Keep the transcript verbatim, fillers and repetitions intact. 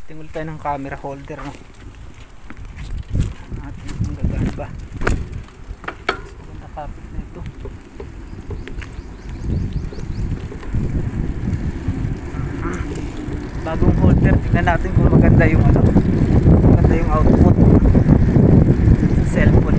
tingul tayo ng camera holder, no? Natin kung gagana ba. Maganda kapit na ito. Bagong holder, tingnan natin kung maganda yung ano, maganda yung output sa cellphone